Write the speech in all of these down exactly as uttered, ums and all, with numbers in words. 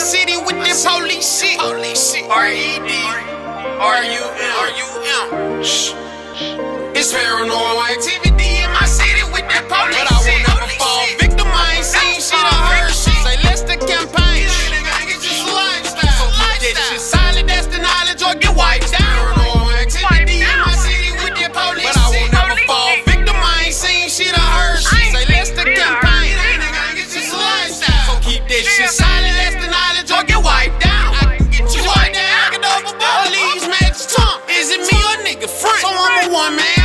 city with that police shit. R E D R U M. It's paranormal activity in my city with that police shit. But I won't never fall victim. I ain't seen shit or heard shit. Say let's the campaign. Just lifestyle. So keep that shit silent. That's the knowledge or get wiped down. Paranormal activity in my city with that police shit. But I won't never fall victim. I ain't seen shit or heard shit. Say let's the campaign. Just lifestyle. So keep that shit silent. That's the knowledge or get wiped down. I can get you wiped down. I can over police match tongue. Is it me or nigga front? So I'm a one man.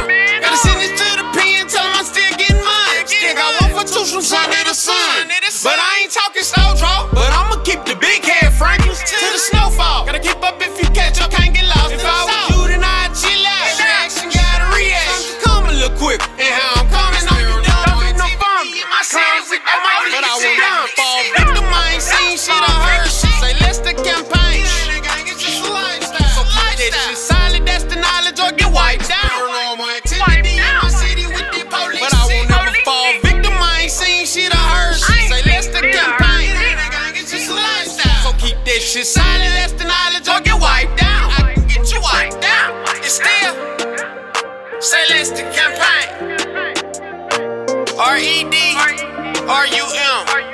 From sun to the sun, but I ain't talking slow draw. But I'ma keep the big head Franklin's to the snowfall. Gotta keep up if you catch, I can't get lost. If I was you, then I'd chill out. Reaction gotta react. Come a little quick, and how I'm coming, I'm you done. Don't do no fun. My city with that money, but I won't never fall victim. I ain't seen shit or heard shit. Say let's the campaign. Just lifestyle. So keep that shit silent. That's the knowledge or get wiped down. Paranormal activity in my city with the police, but I won't never fall victim. Seen shit or heard shit. Say let's the campaign. Just lifestyle. So keep that shit silent. That's the knowledge or get wiped down. I can get you wiped down. And still say let's the campaign. R E D R U M.